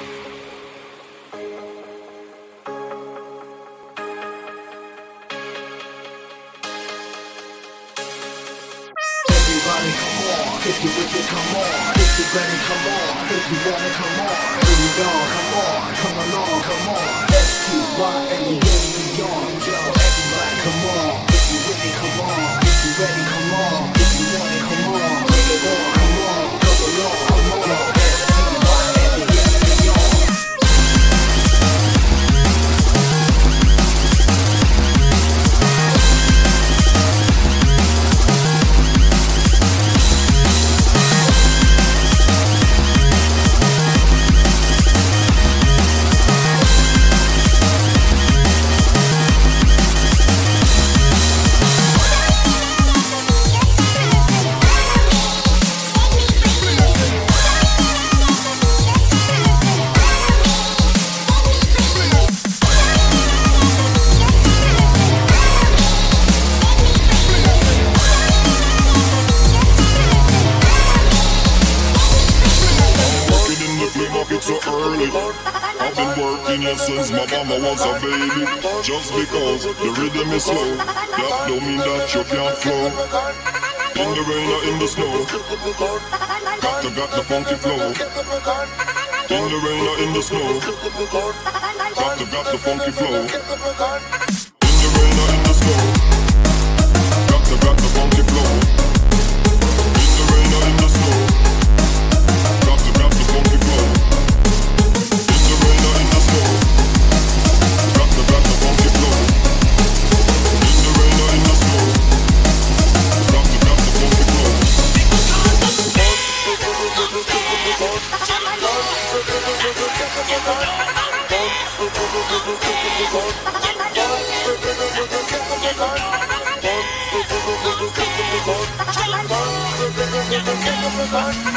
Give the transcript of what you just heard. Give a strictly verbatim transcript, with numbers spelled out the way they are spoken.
Everybody come on, if you with it, come on. If you ready, come on. If you want it, come on. Bring it on, come on, come along, come on. S T Y N E A beyond, yo. Everybody come on, if you with it, come on. If you ready, come on. If you want it, come on. Bring it on, come on, come along, come on. S T Y N E A beyond. So early, I've been working here since my mama was a baby. Just because the rhythm is slow, that don't mean that you can't flow. In the rain or in the snow, got to got the funky flow. In the rain or in the snow, got to got the funky flow. In the rain or in the snow, got to got the funky flow. In the rain or in the snow, got to got the funky flow. Come on.